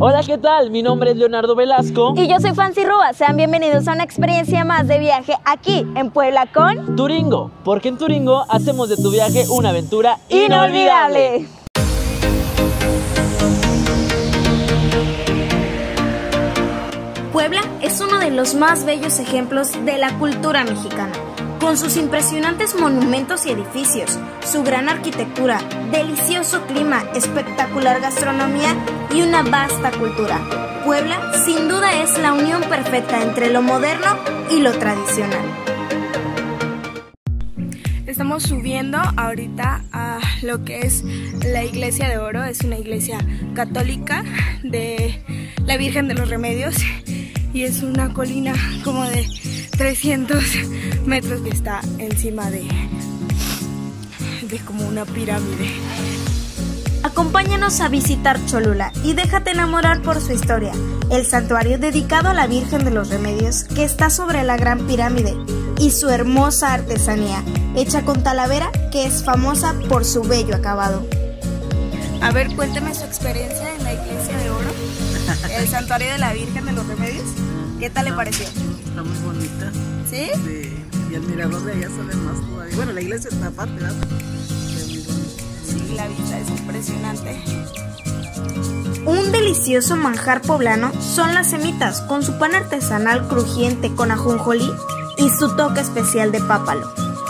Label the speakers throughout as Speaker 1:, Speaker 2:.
Speaker 1: Hola, ¿qué tal? Mi nombre es Leonardo Velasco.
Speaker 2: Y yo soy Fancy Rúa. Sean bienvenidos a una experiencia más de viaje aquí en Puebla con
Speaker 1: Turingo, porque en Turingo hacemos de tu viaje una aventura
Speaker 2: inolvidable. Puebla es uno de los más bellos ejemplos de la cultura mexicana. Con sus impresionantes monumentos y edificios, su gran arquitectura, delicioso clima, espectacular gastronomía y una vasta cultura, Puebla sin duda es la unión perfecta entre lo moderno y lo tradicional.
Speaker 3: Estamos subiendo ahorita a lo que es la Iglesia de Oro. Es una iglesia católica de la Virgen de los Remedios y es una colina como de 300 metros que está encima de como una pirámide.
Speaker 2: Acompáñanos a visitar Cholula y déjate enamorar por su historia, el santuario dedicado a la Virgen de los Remedios que está sobre la Gran Pirámide y su hermosa artesanía, hecha con talavera que es famosa por su bello acabado.
Speaker 3: A ver, cuéntame su experiencia en la Iglesia de Oro, el santuario de la Virgen de los Remedios. ¿Qué tal le pareció?
Speaker 4: Está muy bonita.
Speaker 3: ¿Sí?
Speaker 4: Sí. Y el mirador de allá se ve más todavía. Bueno, la iglesia está aparte, ¿verdad?
Speaker 3: Sí, la vista es impresionante.
Speaker 2: Un delicioso manjar poblano son las semitas con su pan artesanal crujiente con ajonjolí y su toque especial de pápalo.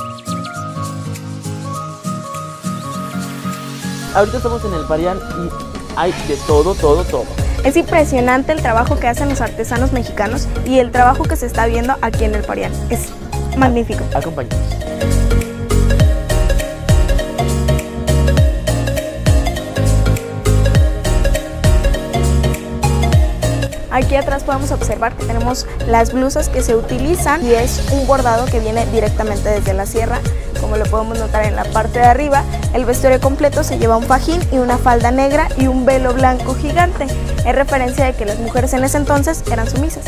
Speaker 1: Ahorita estamos en el Parián y hay de todo.
Speaker 3: Es impresionante el trabajo que hacen los artesanos mexicanos y el trabajo que se está viendo aquí en el Parián. Es magnífico.
Speaker 1: Acompáñanos.
Speaker 3: Aquí atrás podemos observar que tenemos las blusas que se utilizan y es un bordado que viene directamente desde la sierra. Como lo podemos notar en la parte de arriba, el vestuario completo se lleva un fajín y una falda negra y un velo blanco gigante. Es referencia de que las mujeres en ese entonces eran sumisas.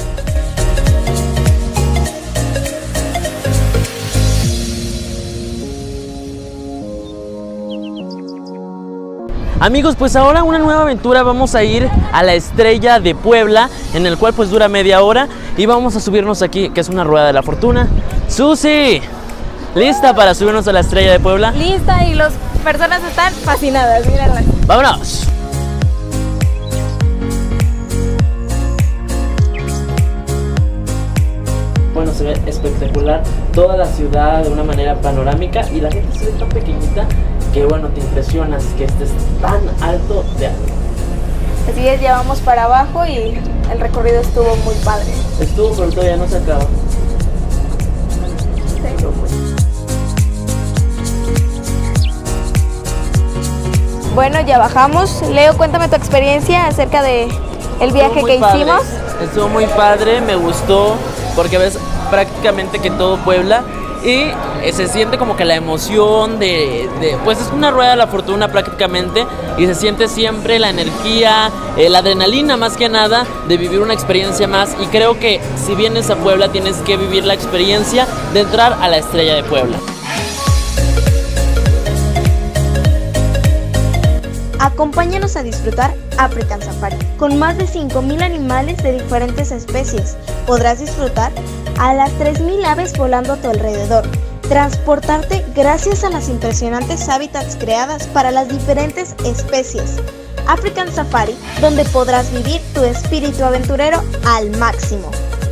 Speaker 1: Amigos, pues ahora una nueva aventura. Vamos a ir a la Estrella de Puebla, en el cual pues dura media hora y vamos a subirnos aquí, que es una rueda de la fortuna. ¡Susi! ¿Lista para subirnos a la Estrella de Puebla?
Speaker 3: Lista, y las personas están fascinadas, mírenlas.
Speaker 1: ¡Vámonos! Bueno, se ve espectacular toda la ciudad de una manera panorámica y la gente se ve tan pequeñita que bueno, te impresionas que estés tan alto de alto.
Speaker 3: Así es, ya vamos para abajo y el recorrido estuvo muy padre.
Speaker 1: Estuvo, pero todavía no se acaba.
Speaker 3: Sí. Bueno, ya bajamos. Leo, cuéntame tu experiencia acerca de el viaje que hicimos.
Speaker 1: Estuvo muy padre, me gustó porque ves prácticamente que todo Puebla y se siente como que la emoción pues es una rueda de la fortuna prácticamente y se siente siempre la energía, la adrenalina más que nada de vivir una experiencia más, y creo que si vienes a Puebla tienes que vivir la experiencia de entrar a la Estrella de Puebla.
Speaker 2: Acompáñanos a disfrutar African Safari, con más de 5,000 animales de diferentes especies. Podrás disfrutar a las 3,000 aves volando a tu alrededor, transportarte gracias a las impresionantes hábitats creadas para las diferentes especies. African Safari, donde podrás vivir tu espíritu aventurero al máximo.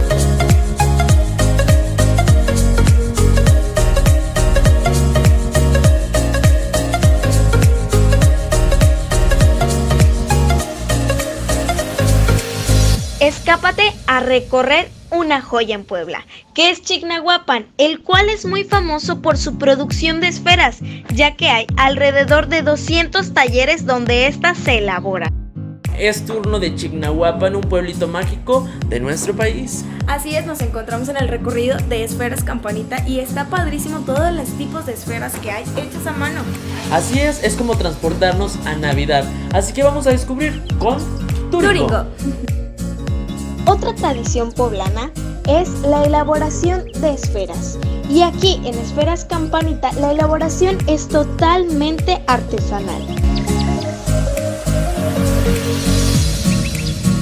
Speaker 2: Escápate a recorrer una joya en Puebla, que es Chignahuapan, el cual es muy famoso por su producción de esferas, ya que hay alrededor de 200 talleres donde éstas se elaboran.
Speaker 1: Es turno de Chignahuapan, un pueblito mágico de nuestro país.
Speaker 3: Así es, nos encontramos en el recorrido de Esferas Campanita y está padrísimo todos los tipos de esferas que hay hechas a mano.
Speaker 1: Así es como transportarnos a Navidad. Así que vamos a descubrir con Turingo.
Speaker 2: Otra tradición poblana es la elaboración de esferas. Y aquí en Esferas Campanita la elaboración es totalmente artesanal.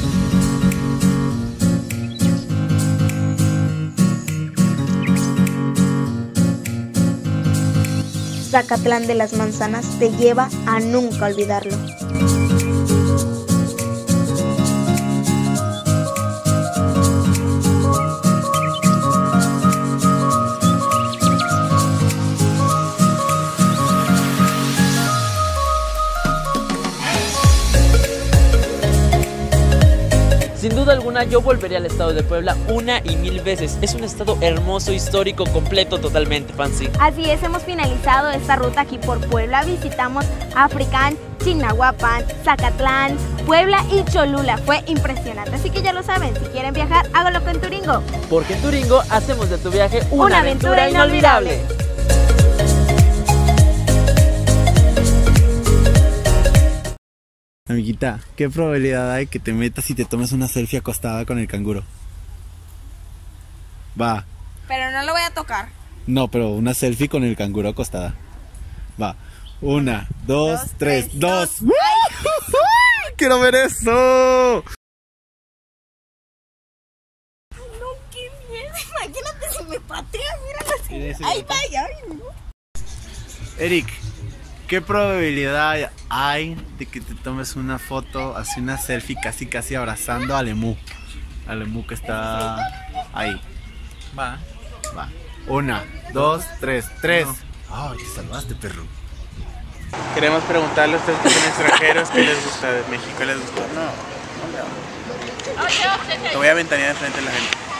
Speaker 2: Zacatlán de las Manzanas te lleva a nunca olvidarlo.
Speaker 1: Sin duda alguna yo volvería al estado de Puebla una y mil veces. Es un estado hermoso, histórico, completo, totalmente, Fancy.
Speaker 3: Así es, hemos finalizado esta ruta aquí por Puebla. Visitamos Africán, Chignahuapan, Zacatlán, Puebla y Cholula. Fue impresionante, así que ya lo saben, si quieren viajar, háganlo con Turingo.
Speaker 1: Porque en Turingo hacemos de tu viaje una aventura inolvidable.
Speaker 5: Amiguita, ¿qué probabilidad hay que te metas y te tomes una selfie acostada con el canguro? Va.
Speaker 3: Pero no lo voy a tocar.
Speaker 5: No, pero una selfie con el canguro acostada. Va. 1, 2, 3, 2. ¡Quiero ver eso!
Speaker 3: No, qué miedo. Imagínate si me patea, mira la... Ahí vaya.
Speaker 5: Eric, ¿qué probabilidad hay de que te tomes una foto, así una selfie casi abrazando al emú? Al emú que está ahí. Va. 1, 2, 3, 3. Ay, te salvaste, perro.
Speaker 6: Queremos preguntarle a ustedes que son extranjeros, ¿qué les gusta de México? ¿Qué les gusta? No, te voy a ventanear de frente a la gente.